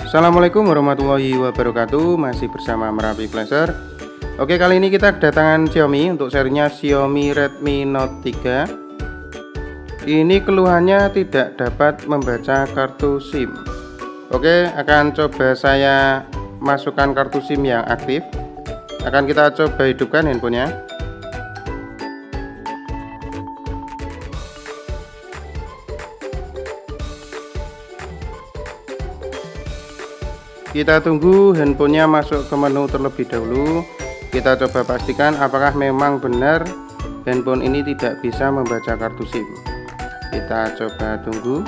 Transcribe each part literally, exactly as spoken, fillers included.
Assalamualaikum warahmatullahi wabarakatuh. Masih bersama Merapi Flasher. Oke, kali ini kita kedatangan Xiaomi untuk serinya Xiaomi Redmi Note tiga. Ini keluhannya tidak dapat membaca kartu SIM. Oke, akan coba saya masukkan kartu SIM yang aktif. Akan kita coba hidupkan handphonenya. Kita tunggu handphonenya masuk ke menu terlebih dahulu. Kita coba pastikan apakah memang benar handphone ini tidak bisa membaca kartu SIM. Kita coba tunggu.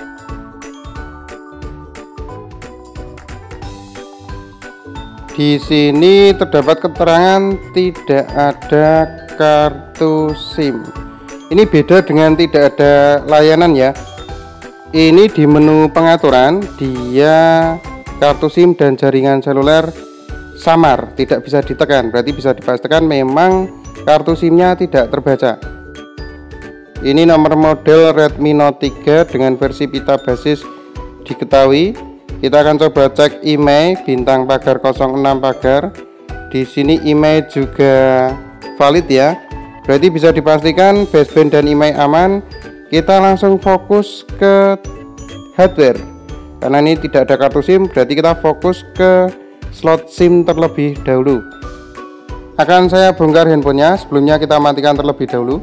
Di sini terdapat keterangan tidak ada kartu SIM. Ini beda dengan tidak ada layanan ya. Ini di menu pengaturan dia kartu SIM dan jaringan seluler samar, tidak bisa ditekan. Berarti bisa dipastikan memang kartu SIM-nya tidak terbaca. Ini nomor model Redmi Note tiga dengan versi pita basis diketahui. Kita akan coba cek I M E I bintang pagar nol enam pagar. Di sini I M E I juga valid ya. Berarti bisa dipastikan baseband dan I M E I aman. Kita langsung fokus ke hardware. Karena ini tidak ada kartu SIM, berarti kita fokus ke slot SIM terlebih dahulu. Akan saya bongkar handphonenya, sebelumnya kita matikan terlebih dahulu.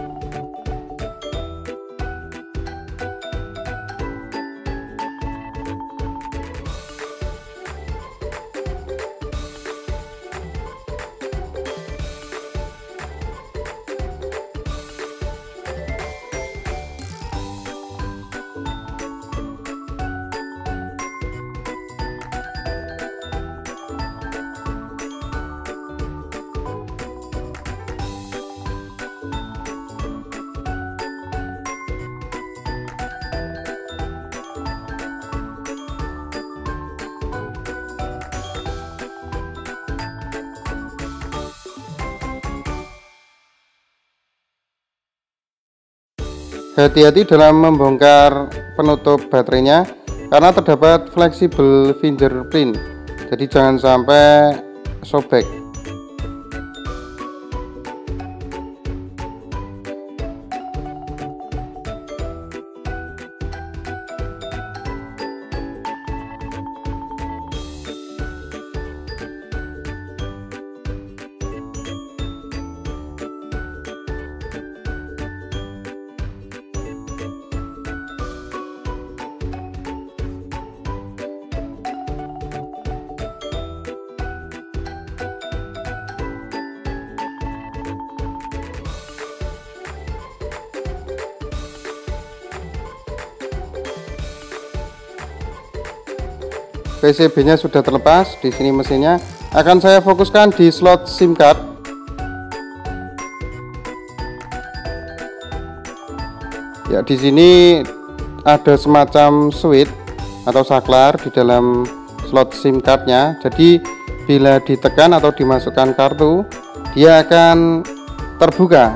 Hati-hati dalam membongkar penutup baterainya karena terdapat fleksibel fingerprint, jadi jangan sampai sobek. P C B-nya sudah terlepas. Di sini mesinnya. Akan saya fokuskan di slot SIM card. Ya, di sini ada semacam switch atau saklar di dalam slot SIM cardnya. Jadi bila ditekan atau dimasukkan kartu, dia akan terbuka.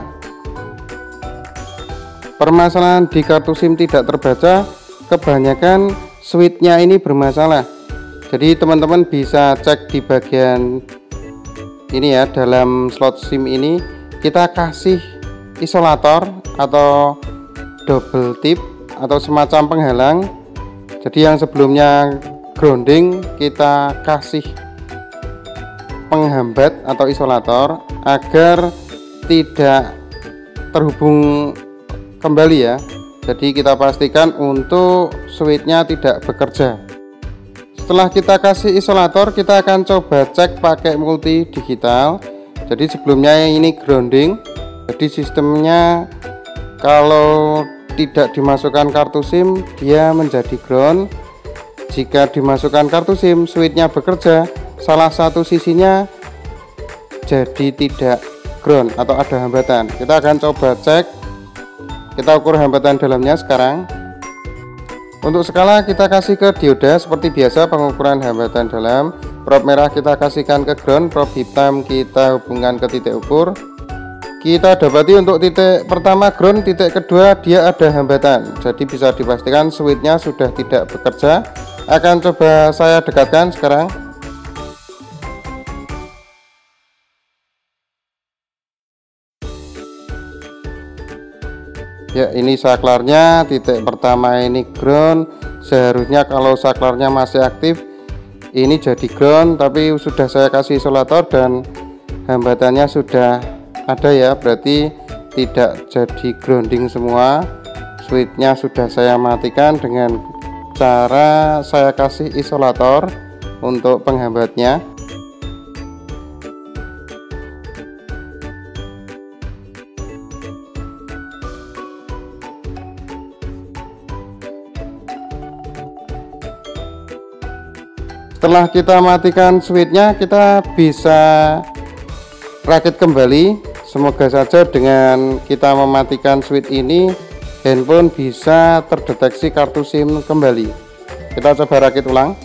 Permasalahan di kartu SIM tidak terbaca, kebanyakan switch-nya ini bermasalah. Jadi teman-teman bisa cek di bagian ini ya, dalam slot SIM ini kita kasih isolator atau double tip atau semacam penghalang. Jadi yang sebelumnya grounding kita kasih penghambat atau isolator agar tidak terhubung kembali ya. Jadi kita pastikan untuk switch-nya tidak bekerja. Setelah kita kasih isolator, kita akan coba cek pakai multi digital. Jadi sebelumnya ini grounding, jadi sistemnya kalau tidak dimasukkan kartu SIM dia menjadi ground. Jika dimasukkan kartu SIM, switch-nya bekerja, salah satu sisinya jadi tidak ground atau ada hambatan. Kita akan coba cek, kita ukur hambatan dalamnya sekarang. Untuk skala kita kasih ke dioda seperti biasa pengukuran hambatan dalam. Prop merah kita kasihkan ke ground, prop hitam kita hubungkan ke titik ukur. Kita dapati untuk titik pertama ground, titik kedua dia ada hambatan. Jadi bisa dipastikan switch-nya sudah tidak bekerja. akan coba saya dekatkan sekarang. Ya, ini saklarnya, titik pertama ini ground. Seharusnya kalau saklarnya masih aktif ini jadi ground, tapi sudah saya kasih isolator dan hambatannya sudah ada ya, berarti tidak jadi grounding semua. Switchnya sudah saya matikan dengan cara saya kasih isolator untuk penghambatnya. Setelah kita matikan switchnya, kita bisa rakit kembali. Semoga saja dengan kita mematikan switch ini, handphone bisa terdeteksi kartu SIM kembali. Kita coba rakit ulang.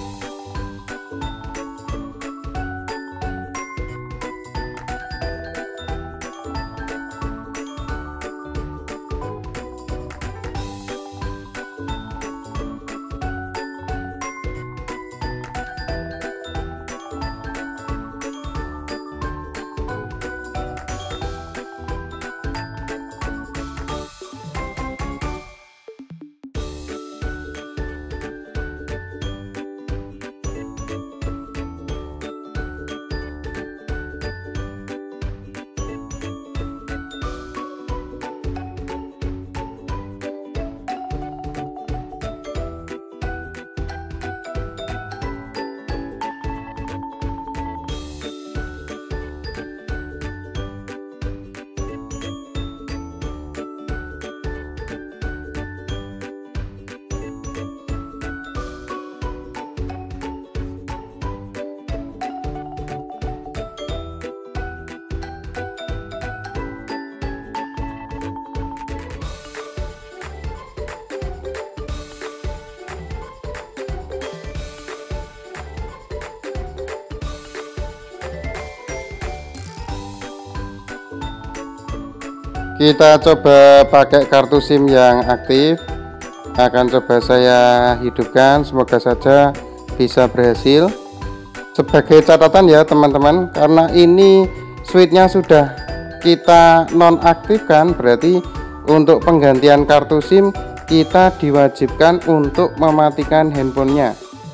Kita coba pakai kartu SIM yang aktif. Akan coba saya hidupkan, semoga saja bisa berhasil. Sebagai catatan ya teman-teman, karena ini switchnya sudah kita nonaktifkan, berarti untuk penggantian kartu SIM kita diwajibkan untuk mematikan handphonenya.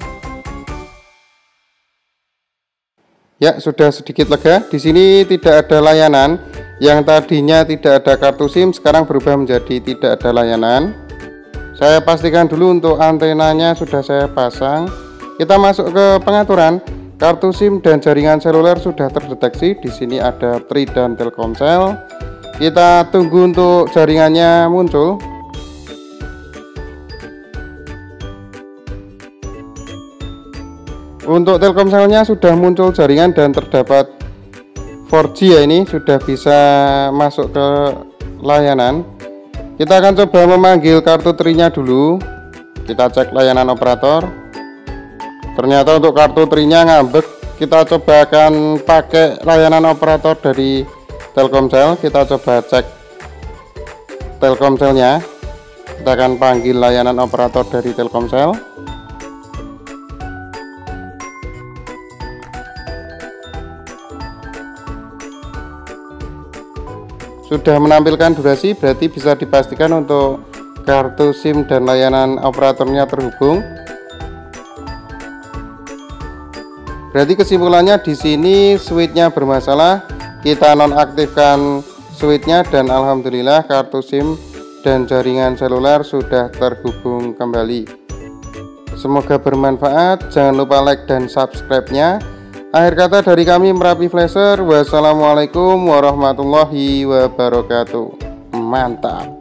Ya, sudah sedikit lega. Di sini tidak ada layanan. Yang tadinya tidak ada kartu SIM sekarang berubah menjadi tidak ada layanan. Saya pastikan dulu untuk antenanya sudah saya pasang. Kita masuk ke pengaturan. Kartu SIM dan jaringan seluler sudah terdeteksi. Di sini ada Tri dan Telkomsel. Kita tunggu untuk jaringannya muncul. Untuk Telkomselnya sudah muncul jaringan dan terdapat empat G ya, ini sudah bisa masuk ke layanan. Kita akan coba memanggil kartu Tri-nya dulu. Kita cek layanan operator. Ternyata untuk kartu Tri-nya ngambek. Kita coba akan pakai layanan operator dari Telkomsel. Kita coba cek Telkomselnya. Kita akan panggil layanan operator dari Telkomsel. Sudah menampilkan durasi, berarti bisa dipastikan untuk kartu SIM dan layanan operatornya terhubung. Berarti kesimpulannya di sini switchnya bermasalah. Kita nonaktifkan switchnya dan alhamdulillah kartu SIM dan jaringan seluler sudah terhubung kembali. Semoga bermanfaat. Jangan lupa like dan subscribe-nya. Akhir kata dari kami Merapi Flasher. Wassalamualaikum warahmatullahi wabarakatuh. Mantap.